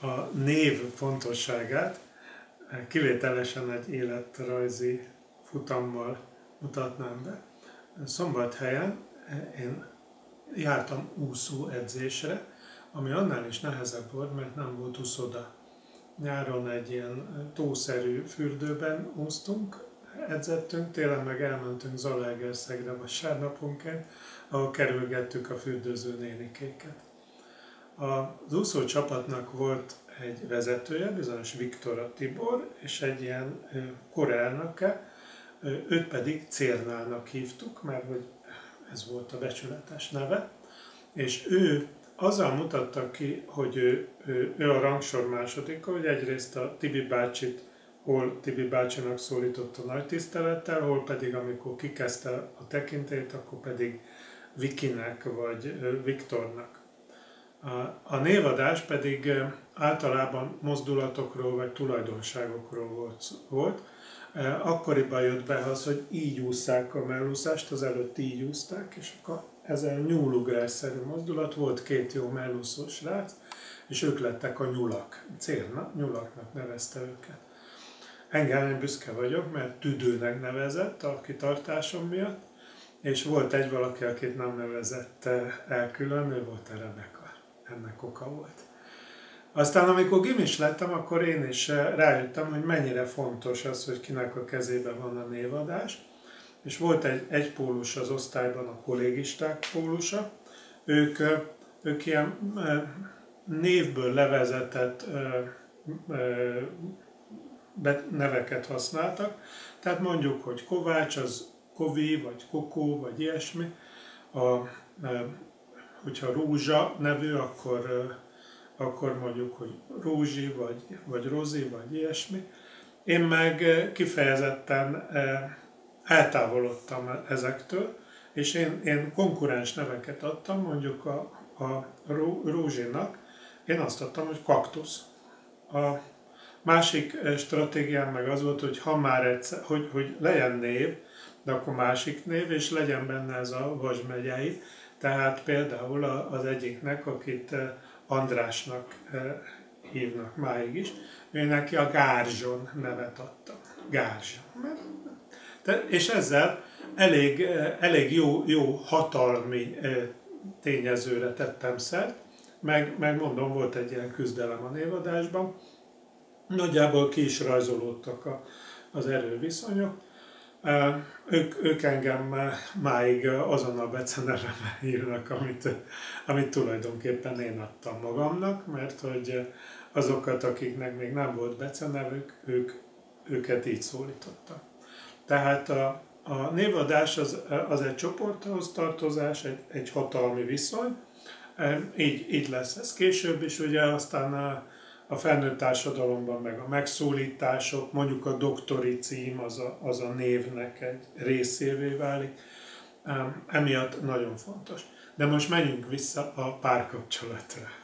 A név fontosságát kivételesen egy életrajzi futammal mutatnám be. Szombathelyen én jártam úszóedzésre, ami annál is nehezebb volt, mert nem volt úszoda. Nyáron egy ilyen tószerű fürdőben úsztunk, edzettünk, télen meg elmentünk Zalaegerszegre vasárnaponként, ahol kerülgettük a fürdőző nénikéket. Az úszó csapatnak volt egy vezetője, bizonyos Viktor Tibor, és egy ilyen korelnöke, őt pedig Cérnának hívtuk, mert hogy ez volt a becsületes neve, és ő azzal mutatta ki, hogy ő a rangsor másodika, hogy egyrészt a Tibi bácsit, hol Tibi bácsinak szólította nagy tisztelettel, hol pedig amikor kikezdte a tekintélyt, akkor pedig Vikinek vagy Viktornak. A névadás pedig általában mozdulatokról vagy tulajdonságokról volt. Akkoriban jött be az, hogy így ússzák a mellúszást, az előtt így úszták, és akkor ez egy nyúlugrásszerű mozdulat, volt két jó mellúszó srác, és ők lettek a nyulak. Cérna, nyulaknak nevezte őket. Engem én büszke vagyok, mert Tüdőnek nevezett a kitartásom miatt, és volt egy valaki, akit nem nevezett el külön, ő volt a Rebeka. Ennek oka volt. Aztán amikor gimis lettem, akkor én is rájöttem, hogy mennyire fontos az, hogy kinek a kezében van a névadás. És volt egy pólus az osztályban, a kollégisták pólusa. Ők ilyen névből levezetett neveket használtak. Tehát mondjuk, hogy Kovács, az Kovi, vagy Kokó, vagy ilyesmi. Hogyha Rózsa nevű, akkor mondjuk, hogy Rózsi, vagy Rozi, vagy ilyesmi. Én meg kifejezetten eltávolodtam ezektől, és én konkurens neveket adtam, mondjuk a Rózsinak, én azt adtam, hogy kaktusz. A másik stratégiám meg az volt, hogy ha már egyszer, hogy legyen név, de akkor másik név, és legyen benne ez a Vas megyei. Tehát például az egyiknek, akit Andrásnak hívnak máig is, ő neki a Gárzson nevet adta. Gárzson. És ezzel elég jó hatalmi tényezőre tettem szert, meg mondom, volt egy ilyen küzdelem a névadásban. Nagyjából ki is rajzolódtak az erőviszonyok. Ők engem máig azon a becenevemmel hívnak, amit tulajdonképpen én adtam magamnak, mert hogy azokat, akiknek még nem volt becenevük, őket így szólítottam. Tehát a névadás az egy csoporthoz tartozás, egy hatalmi viszony, így lesz ez később is, ugye aztán a felnőtt társadalomban meg a megszólítások, mondjuk a doktori cím az a névnek egy részévé válik, emiatt nagyon fontos. De most menjünk vissza a párkapcsolatra.